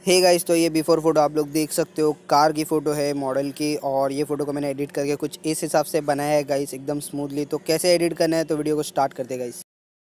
Hey guys, तो ये before photo आप लोग देख सकते हो। कार की फ़ोटो है मॉडल की, और ये फ़ोटो को मैंने एडिट करके कुछ इस हिसाब से बनाया है गाइस, एकदम स्मूथली। तो कैसे एडिट करना है, तो वीडियो को स्टार्ट करते हैं गाइस।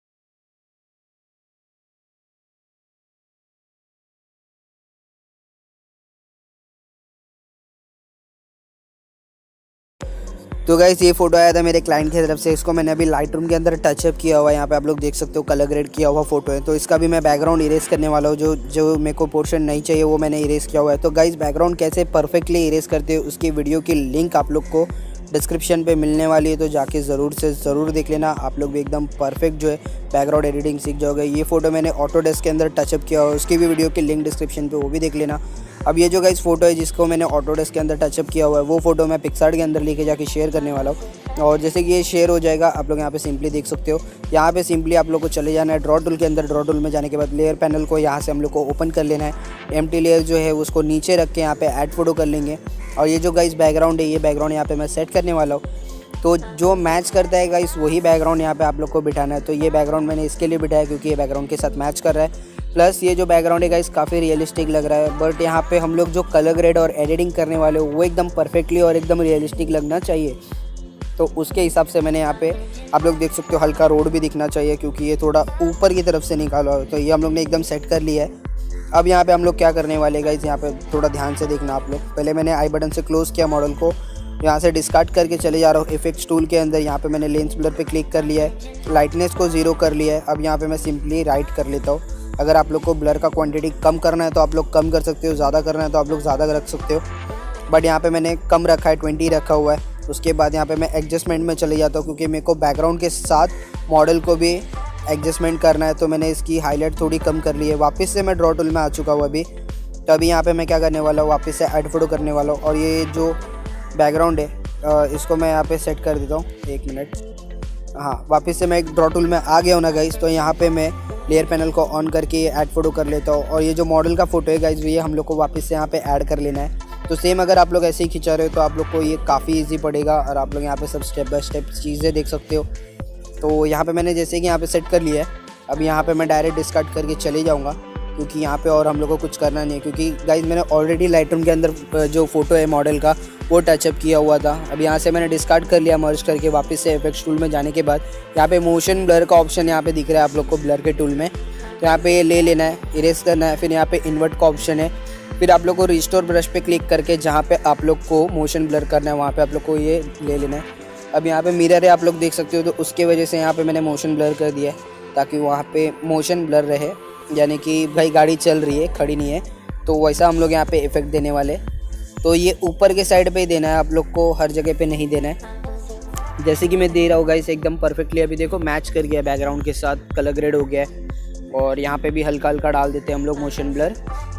तो गाइस, ये फोटो आया था मेरे क्लाइंट की तरफ से। इसको मैंने अभी लाइट रूम के अंदर टचअप किया हुआ है। यहाँ पे आप लोग देख सकते हो कलर ग्रेड किया हुआ फोटो है। तो इसका भी मैं बैकग्राउंड इरेज करने वाला हूँ। जो मेरे को पोर्शन नहीं चाहिए वो मैंने इरेज किया हुआ है। तो गाइस, बैकग्राउंड कैसे परफेक्टली इरेज करते हो उसकी वीडियो की लिंक आप लोग को डिस्क्रिप्शन पे मिलने वाली है, तो जाके ज़रूर से ज़रूर देख लेना। आप लोग भी एकदम परफेक्ट जो है बैकग्राउंड एडिटिंग सीख जाओगे। ये फोटो मैंने ऑटोडेस्क के अंदर टचअप किया हुआ है, उसकी भी वीडियो की लिंक डिस्क्रिप्शन पे, वो भी देख लेना। अब ये जो गाइस फोटो है जिसको मैंने ऑटोडेस्क के अंदर टचअप किया हुआ है, वो फोटो मैं पिक्सार्ट के अंदर लेके जाके शेयर करने वाला हूँ। और जैसे कि ये शेयर हो जाएगा, आप लोग यहाँ पे सिंपली देख सकते हो। यहाँ पे सिंपली आप लोग को चले जाना है ड्रॉ टूल के अंदर। ड्रॉ टूल में जाने के बाद लेयर पैनल को यहाँ से हम लोग को ओपन कर लेना है। एम्प्टी लेयर जो है उसको नीचे रख के यहाँ पे ऐड फोटो कर लेंगे। और ये जो गाइस बैकग्राउंड है, ये बैकग्राउंड यहाँ पे मैं सेट करने वाला हूँ। तो जो मैच करता है गाइस वही बैकग्राउंड यहाँ पे आप लोग को बिठाना है। तो ये बैकग्राउंड मैंने इसके लिए बिठाया क्योंकि ये बैकग्राउंड के साथ मैच कर रहा है। प्लस ये जो बैकग्राउंड है गाइस काफ़ी रियलिस्टिक लग रहा है। बट यहाँ पे हम लोग जो कलर ग्रेड और एडिटिंग करने वाले हो वो एकदम परफेक्टली और एकदम रियलिस्टिक लगना चाहिए। तो उसके हिसाब से मैंने यहाँ पे आप लोग देख सकते हो हल्का रोड भी दिखना चाहिए, क्योंकि ये थोड़ा ऊपर की तरफ से निकाला हो। तो ये हम लोग ने एकदम सेट कर लिया है। अब यहाँ पे हम लोग क्या करने वाले गाइस, यहाँ पे थोड़ा ध्यान से देखना आप लोग। पहले मैंने आई बटन से क्लोज़ किया मॉडल को, यहाँ से डिस्कार्ड करके चले जा रहा हूँ इफेक्ट्स टूल के अंदर। यहाँ पे मैंने लेंस ब्लर पे क्लिक कर लिया है, लाइटनेस को 0 कर लिया है। अब यहाँ पे मैं सिंपली राइट कर लेता हूँ। अगर आप लोग को ब्लर का क्वांटिटी कम करना है तो आप लोग कम कर सकते हो, ज़्यादा करना है तो आप लोग ज़्यादा रख सकते हो। बट यहाँ पे मैंने कम रखा है, 20 रखा हुआ है। उसके बाद यहाँ पे मैं एडजस्टमेंट में चले जाता हूँ, क्योंकि मेरे को बैकग्राउंड के साथ मॉडल को भी एडजस्टमेंट करना है। तो मैंने इसकी हाईलाइट थोड़ी कम कर ली है। वापस से मैं ड्रॉ टूल में आ चुका हूँ अभी। तो अभी यहाँ पे मैं क्या करने वाला हूँ, वापस से ऐड फोटो करने वाला हूँ। और ये जो बैकग्राउंड है इसको मैं यहाँ पे सेट कर देता हूँ, 1 मिनट। हाँ, वापस से मैं एक ड्रॉ टूल में आ गया हूँ ना गाइस। तो यहाँ पे मैं लेयर पैनल को ऑन करके ऐड फोटो कर लेता हूँ। और ये जो मॉडल का फ़ोटो है गाइस, ये हम लोग को वापस से यहाँ पे ऐड कर लेना है। तो सेम अगर आप लोग ऐसे ही खिंचा रहे हो तो आप लोग को ये काफ़ी इजी पड़ेगा, और आप लोग यहाँ पे सब स्टेप बाय स्टेप चीज़ें देख सकते हो। तो यहाँ पे मैंने जैसे कि यहाँ पे सेट कर लिया है। अब यहाँ पे मैं डायरेक्ट डिस्कार्ड करके चले जाऊँगा, क्योंकि यहाँ पे और हम लोग को कुछ करना नहीं है। क्योंकि गाइस मैंने ऑलरेडी लाइट रूम के अंदर जो फोटो है मॉडल का वो टचअप किया हुआ था। अब यहाँ से मैंने डिस्कार्ड कर लिया मर्ज करके। वापस से इफेक्ट्स टूल में जाने के बाद यहाँ पे मोशन ब्लर का ऑप्शन यहाँ पे दिख रहा है आप लोग को ब्लर के टूल में। तो यहाँ पे ले लेना है, इरेज करना है। फिर यहाँ पे इन्वर्ट का ऑप्शन है। फिर आप लोग को रिस्टोर ब्रश पे क्लिक करके जहाँ पे आप लोग को मोशन ब्लर करना है वहाँ पे आप लोग को ये ले लेना है। अब यहाँ पे मिरर है, आप लोग देख सकते हो। तो उसके वजह से यहाँ पे मैंने मोशन ब्लर कर दिया है, ताकि वहाँ पे मोशन ब्लर रहे, यानी कि भाई गाड़ी चल रही है, खड़ी नहीं है। तो वैसा हम लोग यहाँ पे इफेक्ट देने वाले। तो ये ऊपर के साइड पे ही देना है आप लोग को, हर जगह पे नहीं देना है। जैसे कि मैं दे रहा हूँ गाइस एकदम परफेक्टली। अभी देखो मैच कर गया बैकग्राउंड के साथ, कलर ग्रेड हो गया है। और यहाँ पे भी हल्का हल्का डाल देते हैं हम लोग मोशन ब्लर।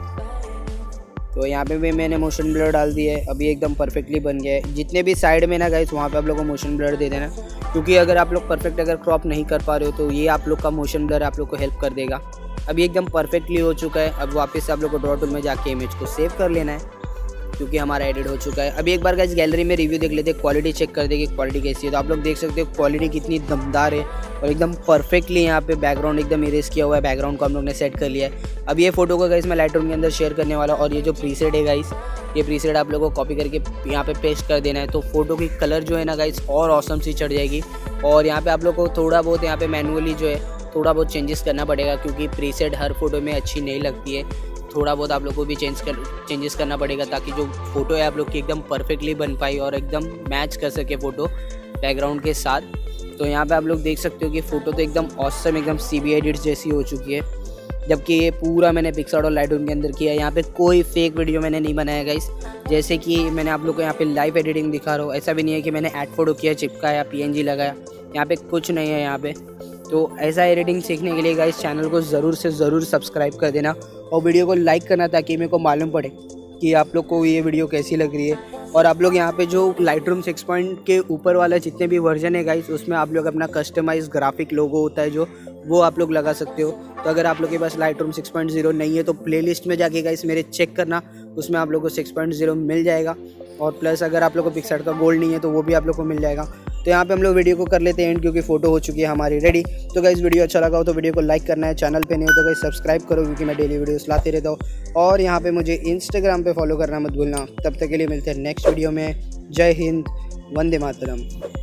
तो यहाँ पे भी मैंने मोशन ब्लर डाल दिया है। अभी एकदम परफेक्टली बन गया है। जितने भी साइड में ना गाइस वहाँ पे आप लोग को मोशन ब्लर दे देना, क्योंकि अगर आप लोग परफेक्ट अगर क्रॉप नहीं कर पा रहे हो तो ये आप लोग का मोशन ब्लर आप लोग को हेल्प कर देगा। अभी एकदम परफेक्टली हो चुका है। अब वापस से आप लोग को ड्रॉ टूल में जाके इमेज को सेव कर लेना है, क्योंकि हमारा एडिट हो चुका है। अभी एक बार गाइस गैलरी में रिव्यू देख लेते हैं, क्वालिटी चेक कर देंगे क्वालिटी कैसी है। तो आप लोग देख सकते हो क्वालिटी कितनी दमदार है, और एकदम परफेक्टली यहाँ पे बैकग्राउंड एकदम इरेज किया हुआ है। बैकग्राउंड को हम लोग ने सेट कर लिया है। अब ये फोटो को गाइस मैं लाइट रूम के अंदर शेयर करने वाला हूँ। और ये जो प्रीसेट है गाइस, ये प्रीसेट आप लोगों को कॉपी करके यहाँ पे पेस्ट कर देना है। तो फोटो की कलर जो है ना गाइस और ऑसम सी चढ़ जाएगी। और यहाँ पे आप लोग को थोड़ा बहुत यहाँ पे मैनुअली जो है थोड़ा बहुत चेंजेस करना पड़ेगा, क्योंकि प्रीसेट हर फोटो में अच्छी नहीं लगती है। थोड़ा बहुत आप लोग को भी चेंजेस करना पड़ेगा, ताकि जो फोटो है आप लोग की एकदम परफेक्टली बन पाई और एकदम मैच कर सके फ़ोटो बैकग्राउंड के साथ। तो यहाँ पे आप लोग देख सकते हो कि फ़ोटो तो एकदम ऑसम, एकदम CB एडिट जैसी हो चुकी है। जबकि ये पूरा मैंने पिक्सार्ट और लाइट रूम के अंदर किया है। यहाँ पे कोई फेक वीडियो मैंने नहीं बनाया गाइस। जैसे कि मैंने आप लोग को यहाँ पे लाइव एडिटिंग दिखा रहा हूँ, ऐसा भी नहीं है कि मैंने ऐड फोटो किया, चिपकाया, PNG लगाया। यहाँ पे कुछ नहीं है यहाँ पे। तो ऐसा एडिटिंग सीखने के लिए गाइस चैनल को ज़रूर से ज़रूर सब्सक्राइब कर देना, और वीडियो को लाइक करना, ताकि मेरे को मालूम पड़े कि आप लोग को ये वीडियो कैसी लग रही है। और आप लोग यहाँ पे जो लाइट रूम 6 पॉइंट के ऊपर वाला जितने भी वर्जन है गाइस, उसमें आप लोग अपना कस्टमाइज ग्राफिक लोगो होता है जो, वो आप लोग लगा सकते हो। तो अगर आप लोग के पास लाइट रूम 6.0 नहीं है तो प्लेलिस्ट में जाके गाइस मेरे चेक करना, उसमें आप लोग को 6.0 मिल जाएगा। और प्लस अगर आप लोग को पिक्सार्ट का गोल्ड नहीं है तो वो भी आप लोग को मिल जाएगा। तो यहाँ पे हम लोग वीडियो को कर लेते हैं एंड, क्योंकि फ़ोटो हो चुकी है हमारी रेडी। तो गाइस वीडियो अच्छा लगा हो तो वीडियो को लाइक करना है, चैनल पे नहीं हो तो गाइस सब्सक्राइब करो, क्योंकि मैं डेली वीडियोस लाते रहता हूँ। और यहाँ पे मुझे इंस्टाग्राम पे फॉलो करना मत भूलना। तब तक के लिए मिलते हैं नेक्स्ट वीडियो में। जय हिंद, वंदे मातरम।